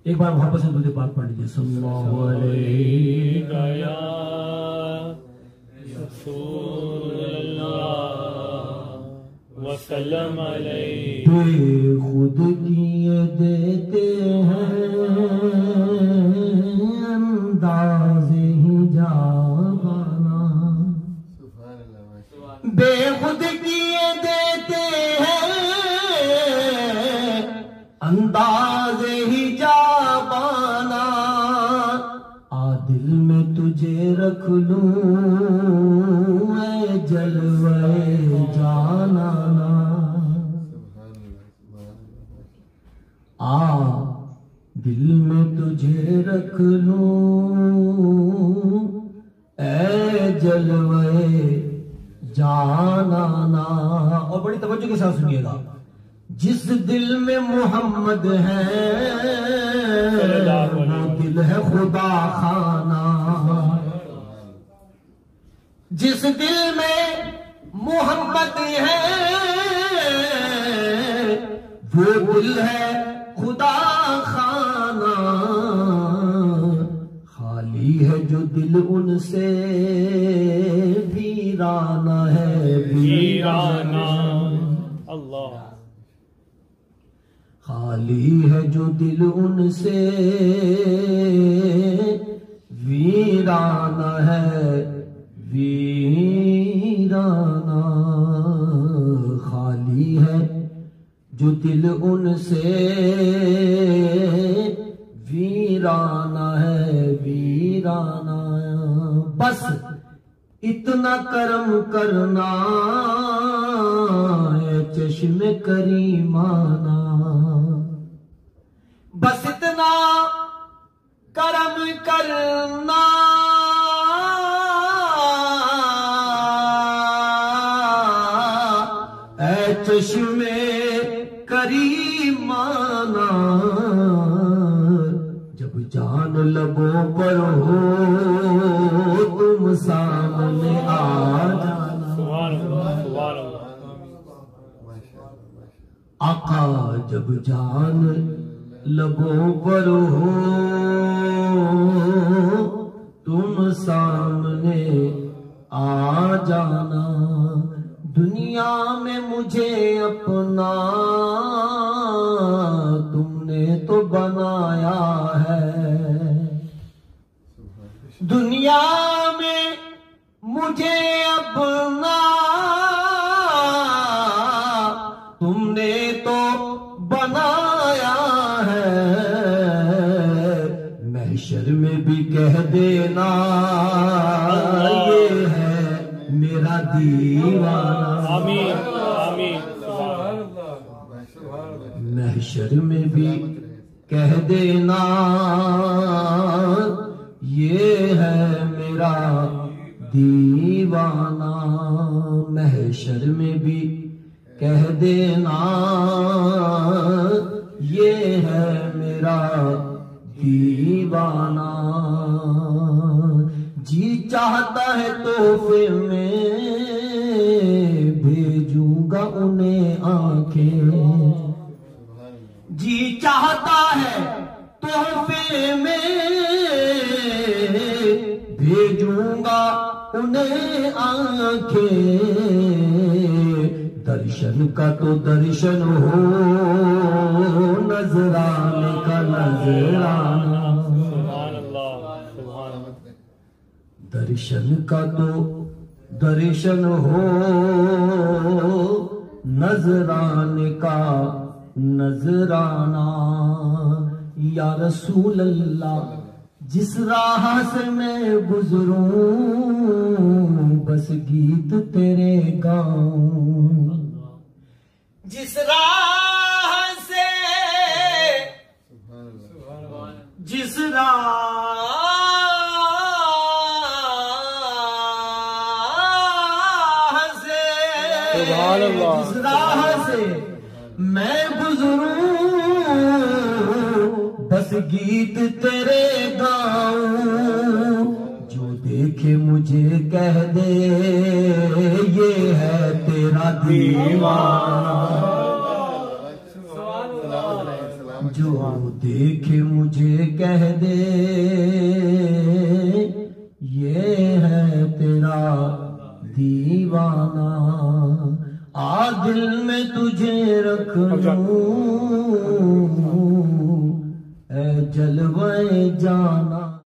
एक बार वापस से दूसरे पाक पढ़ लीजिए। सल्लल्लाहु अलैहि वसल्लम अलैहि। बेखुद किए देते हैं अंदाज़े ही जाना, बेखुद किए देते हैं अंदाज़े ही जाना, आदिल में तुझे रख लूं ऐ जलवे जाना, आ दिल में तुझे रख लूं ऐ जलवे जाना ना। और बड़ी तवज्जो के साथ सुनिएगा, जिस दिल में मोहम्मद है वो दिल है खुदा खाना, जिस दिल में मोहम्मद है वो दिल है खुदा खाना, खाली है जो दिल उनसे वीराना है वीराना, अल्लाह। खाली है जो दिल उनसे वीराना है वीराना, खाली है जो दिल उनसे वीराना है वीराना। बस इतना करम करना है चश्मे करीमाना, बस इतना करम करना है चश्मे करीमाना, जब जान लबों पर हो तुम सामने आ जाना, आका जब जान लबों पर हो तुम सामने आ जाना, दुनिया में मुझे अपना तुमने तो बनाया है, दुनिया में मुझे अपना तुमने तो बनाया है, महशर में भी कह देना ये है मेरा दीवाना, आमीन आमीन। महशर में भी कह देना ये है मेरा दीवाना, महशर में भी कह देना ये है मेरा दीवाना, जी चाहता है तोहफे में भेजूंगा उन्हें आंखें, जी चाहता है तोहफे में भेजूंगा उन्हें आंखें, दर्शन का तो दर्शन हो नजराने का नजराना, दर्शन का तो दर्शन हो नजराने का नजराना, या रसूल अल्लाह जिस राह से मैं गुजरूं बस गीत तेरे गाऊं, जिस राह से जिस राह से जिस राह से मैं गुजरूं बस गीत तेरे गाऊं, जो देखे मुझे कह दे ये है तेरा दीवाना, जो देखे मुझे कह दे ये है तेरा दीवाना, आ दिल में तुझे रख लूं ए जलवे जाना।